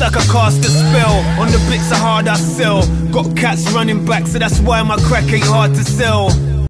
like I cast a spell. On the bits are hard I sell. Got cats running back, so that's why my crack ain't hard to sell.